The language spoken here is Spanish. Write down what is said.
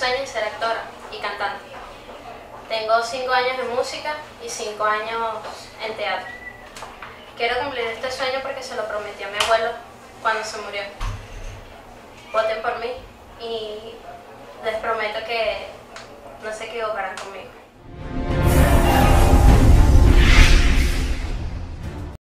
sueño es ser actora y cantante. Tengo 5 años en música y 5 años en teatro. Quiero cumplir este sueño porque se lo prometí a mi abuelo cuando se murió. Voten por mí y les prometo que no se equivocarán conmigo.